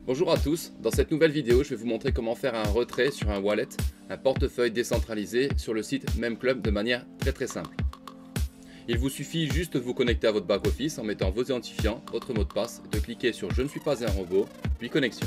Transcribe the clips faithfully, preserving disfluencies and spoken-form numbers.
Bonjour à tous, dans cette nouvelle vidéo je vais vous montrer comment faire un retrait sur un wallet, un portefeuille décentralisé sur le site MemClub de manière très très simple. Il vous suffit juste de vous connecter à votre back-office en mettant vos identifiants, votre mot de passe, de cliquer sur je ne suis pas un robot, puis connexion.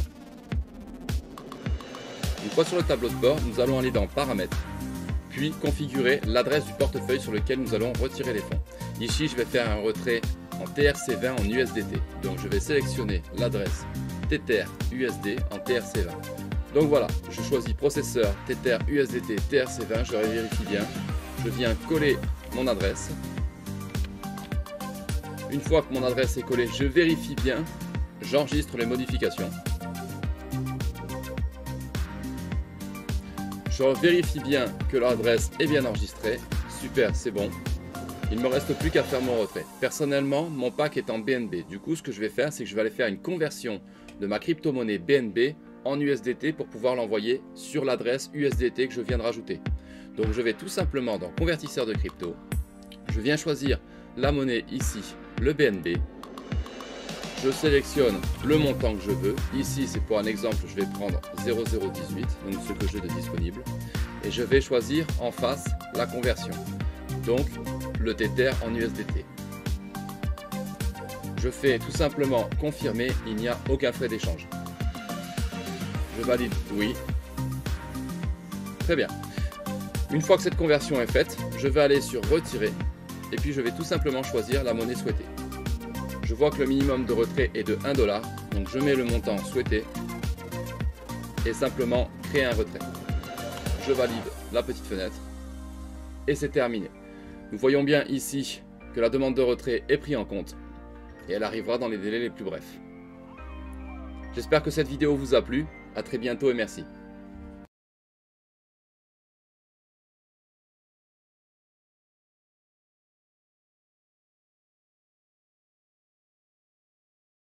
Une fois sur le tableau de bord, nous allons aller dans paramètres, puis configurer l'adresse du portefeuille sur lequel nous allons retirer les fonds. Ici je vais faire un retrait en T R C vingt en U S D T, donc je vais sélectionner l'adresse Tether U S D en T R C vingt. Donc voilà, je choisis processeur Tether U S D T T R C vingt, je vérifie bien, je viens coller mon adresse. Une fois que mon adresse est collée, je vérifie bien, j'enregistre les modifications. Je vérifie bien que l'adresse est bien enregistrée, super, c'est bon. Il ne me reste plus qu'à faire mon retrait. Personnellement, mon pack est en B N B. Du coup, ce que je vais faire, c'est que je vais aller faire une conversion de ma crypto-monnaie B N B en U S D T pour pouvoir l'envoyer sur l'adresse U S D T que je viens de rajouter. Donc, je vais tout simplement dans convertisseur de crypto. Je viens choisir la monnaie ici, le B N B. Je sélectionne le montant que je veux. Ici, c'est pour un exemple, je vais prendre zéro zéro dix-huit, donc ce que j'ai de disponible. Et je vais choisir en face la conversion. Donc, le Tether en U S D T. Je fais tout simplement confirmer, il n'y a aucun frais d'échange. Je valide oui. Très bien. Une fois que cette conversion est faite, je vais aller sur retirer et puis je vais tout simplement choisir la monnaie souhaitée. Je vois que le minimum de retrait est de un dollar, donc je mets le montant souhaité et simplement créer un retrait. Je valide la petite fenêtre et c'est terminé. Nous voyons bien ici que la demande de retrait est prise en compte et elle arrivera dans les délais les plus brefs. J'espère que cette vidéo vous a plu. À très bientôt et merci.